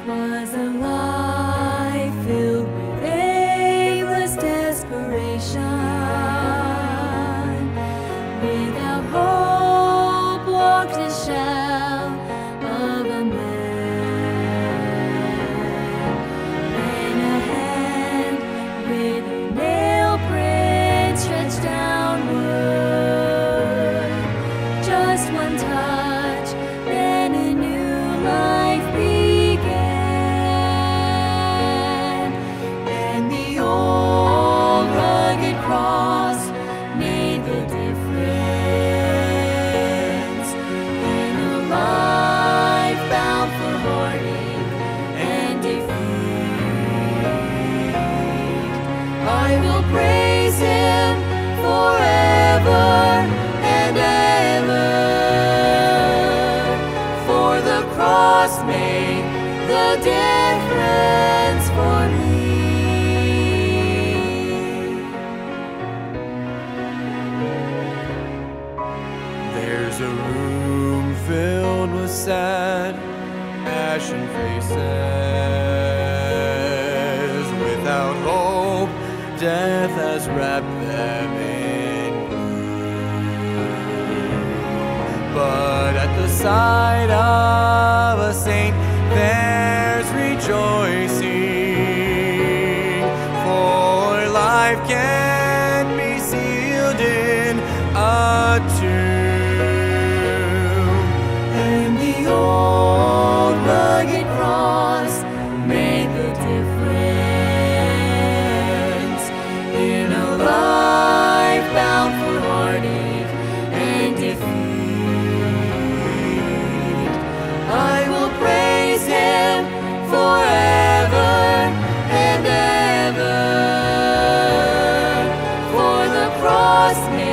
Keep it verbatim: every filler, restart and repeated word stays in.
was a life filled with aimless desperation, without hope walked the shell of a man, and a hand with a nail print stretched downward, just one touch, then a new life began, and the old rugged cross made the difference in a life bound for heartache and defeat. I will praise Him forever and ever, for the cross made the difference for me. There's a room filled with sad, ashen faces. Without hope, death has wrapped them in gloom. But at the sight of a saint, there's rejoicing, for life can be sealed in a tomb. And the old rugged cross made the difference in a life bound for heartache and defeat. I will praise Him forever and ever, for the cross made